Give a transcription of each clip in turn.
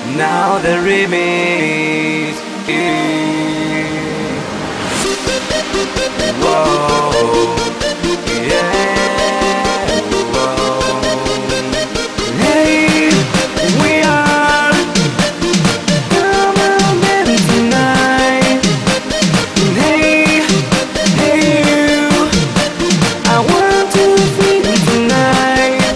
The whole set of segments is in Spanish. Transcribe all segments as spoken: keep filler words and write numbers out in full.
Now the remix. Whoa, yeah, whoa. Hey, we are coming tonight. Hey, hey you, I want to feel tonight.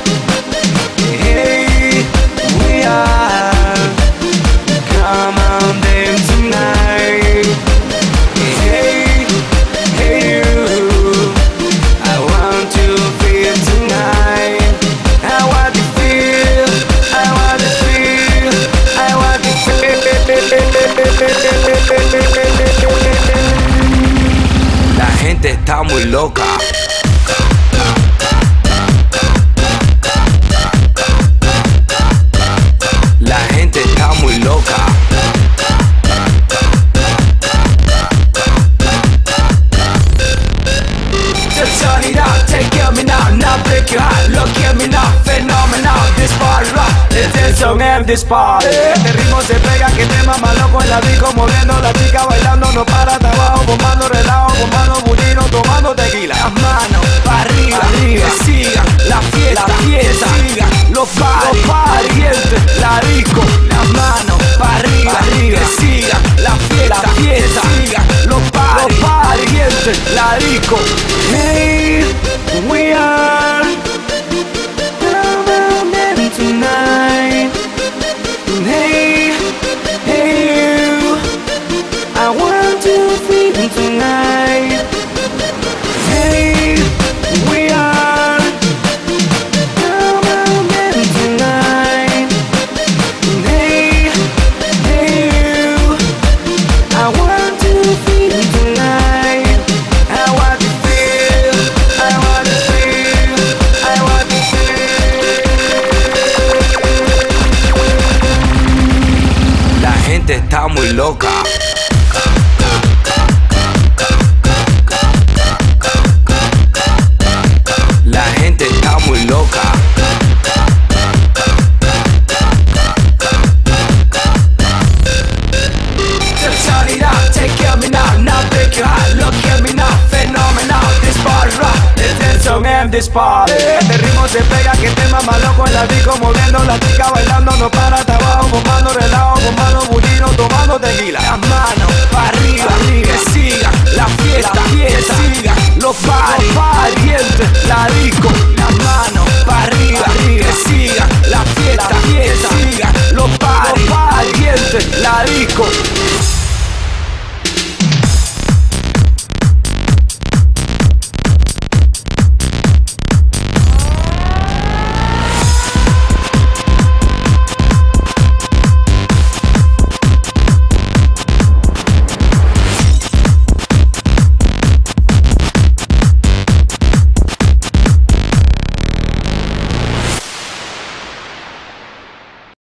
Hey, we are come on them tonight. Hey, hey you, I want to feel tonight. I want to feel, I want to feel, I want to feel. La gente está muy loca. La gente está muy loca. Just turn it up, take care of me now. Now break your heart, look at me now. Phenomenal, this party rock. It's the song and this party. Este ritmo se pega, que te mama loco en la disco. Moviendo la chica, bailando, no para trabajo. Bombando relajo, bombando bullido, tomando tequila. Las manos para arriba, arriba, que sigan la fiesta, la fiesta, que sigan los party, los parientes, la disco. Las manos para arriba, arriba, que sigan la fiesta, la fiesta, que sigan los party, los parientes, la disco. Hey, we are coming tonight. Hey, hey you, I want to feel tonight. Hey, we are coming tonight. Hey, hey you, I want to feel tonight. I want to feel, I want to feel, I want to feel. La gente está muy loca. La gente está muy loca. Just turn it up, take care of me now. Now break your heart, look at me now. Phenomenal, this party rock. It's the song and this party. Este ritmo se pega, que te mama loco en la disco. Moviendo la chica, bailando, no para trabajo. Bombando relajo, bombando bullido, tomando tequila. Las manos para arriba, arriba, que sigan la fiesta, la fiesta, que sigan los party, los parientes, la disco.